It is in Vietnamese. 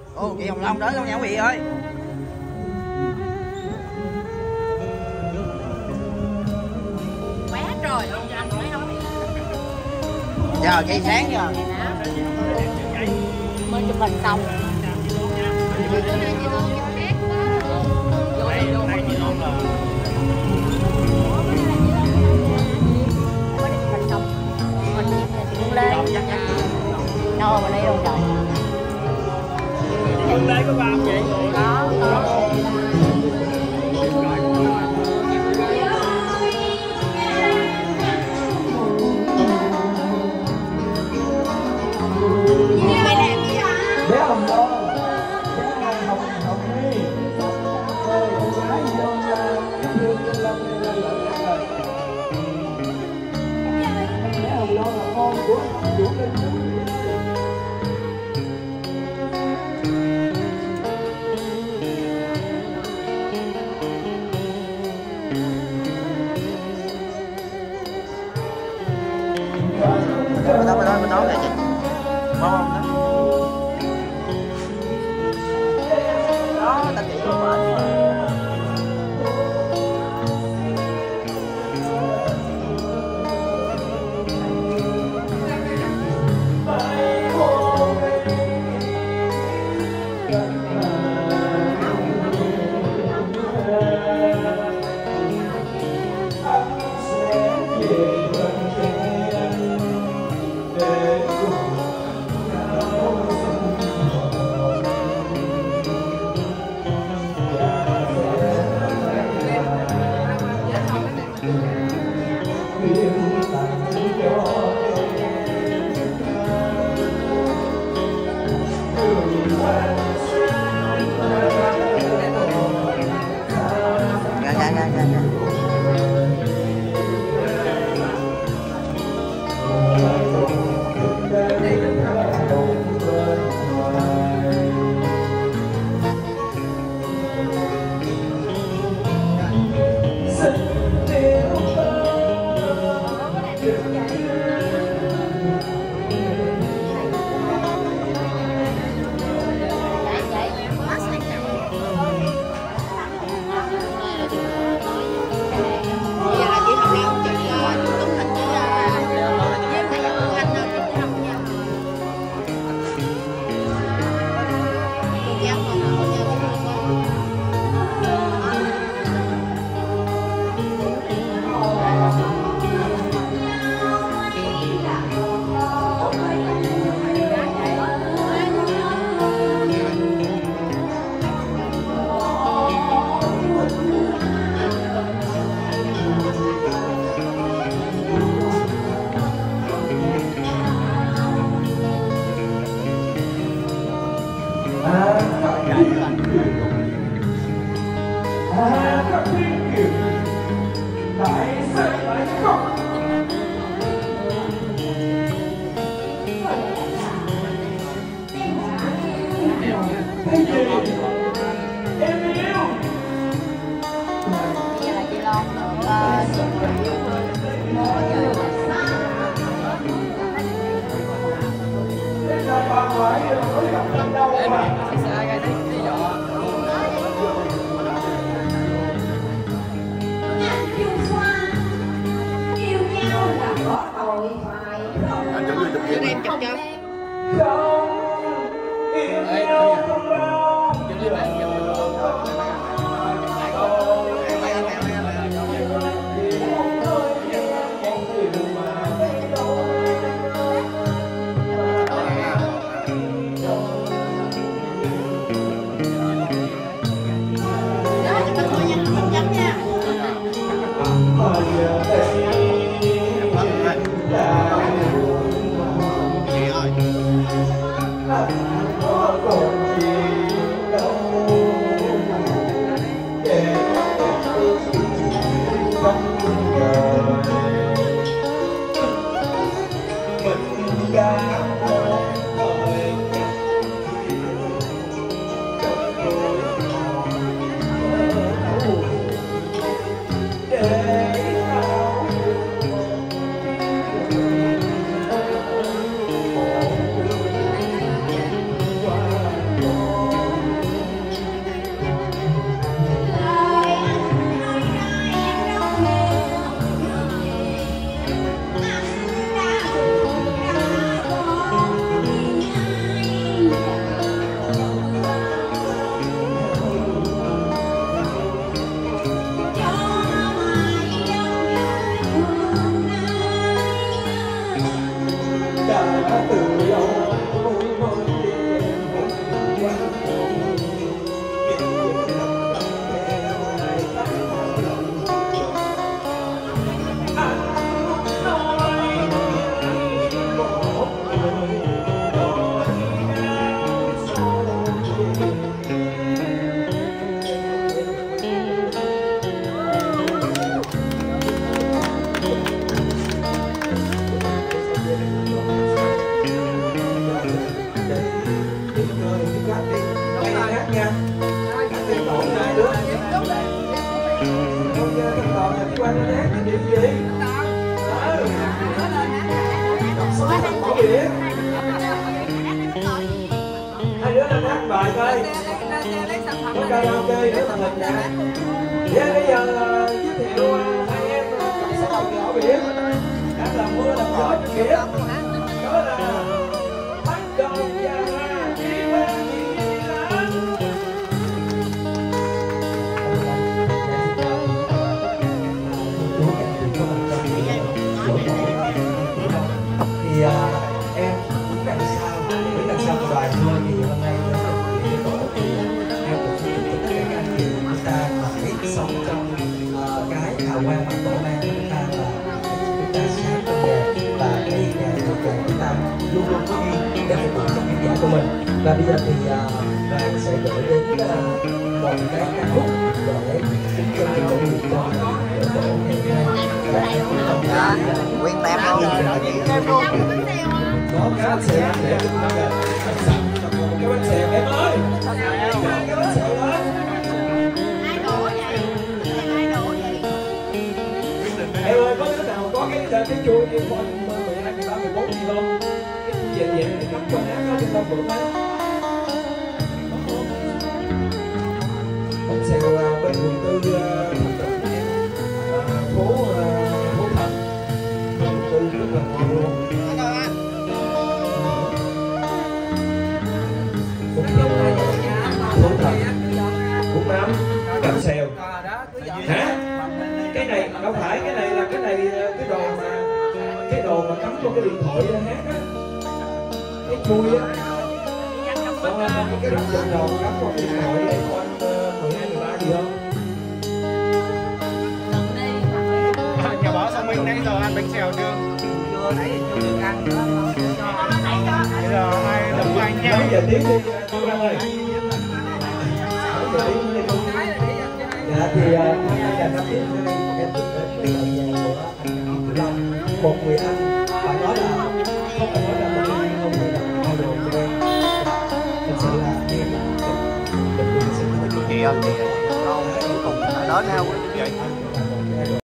Ô chị Hồng Long tới luôn nha quý vị ơi. Quá trời luôn cho anh nói không. Giờ cây sáng giờ. Mới chụp hình xong. Đâu mà đây đâu trời. Hương Lê có ba không chị? Có. Mày làm gì vậy? Bé Hồng Đô, bé Hồng Nhi, con gái vô giúp Hương Trinh Lâm lên rồi. Bé Hồng Đô là con của Linh. Mình nói lại chị. Ngon không đó? Đó, ta chỉ luôn mà. Em chụp cho. Chị ơi. đi cây hát nha. Hát đi tổ hai đứa. Không nghe thằng Toàn là đi qua nó hát là điểm gì? Có biết. Hai đứa đang hát bài coi. Có karaoke để thằng hình nè. Vậy bây giờ giới thiệu hai em cộng số nhỏ biển. Đang làm mưa làm gió cho biển. Đó là bắt đầu ra đi bên đi lắm. Thì em cũng đằng sau đoàn thôi thì hôm nay với tổ thì em cũng tất cả các anh chị chúng ta phải sống trong cái hào quang mà tổ mang chúng ta là chúng ta sáng trong nghề và cái nghề trong nghề chúng ta luôn luôn có duyên để phục vụ cho khán giả của mình. Và bây giờ thì đoàn sẽ gửi đến một cái ca khúc để kính cho cái tổ nghiệp cho tổ ngày hôm nay và em cũng không có Nguyên tem luôn. có cái bánh xèo để chúng ta cái bánh xèo em ơi, cái bánh xèo đó em ơi, có cái nào có cái chuối như con 12, 13, 14 gì không? Cái về này cắm quần áo đó chúng ta bữa mấy bánh xèo bên quận 4 thành em phố Thần quận 4 rất là ngon luôn. Cũng nắm bánh xèo hả? Cái này đâu phải, cái này là cái đồ mà cắm vô cái điện thoại hát á, cái chui á, cái đồ vòng đầu cắm vô cái điện thoại để con 12, 13 gì không? Nhà báo Sang Minh nãy giờ ăn bánh xèo chưa? Chưa, nãy chưa được ăn nữa. Bây giờ hai đồng anh nhau. Mấy giờ tiếng đi Thu Đăng ơi? Mấy giờ tiếng đi không? Dạ thì hôm nay là năm tiếng nữa em được đến cái lời nhạc của anh Cửu Long, một người anh phải nói là không phải nói là một người không người nào hai đồ cho em. Thật sự là em được sự thôi. Thì cùng đến nhau.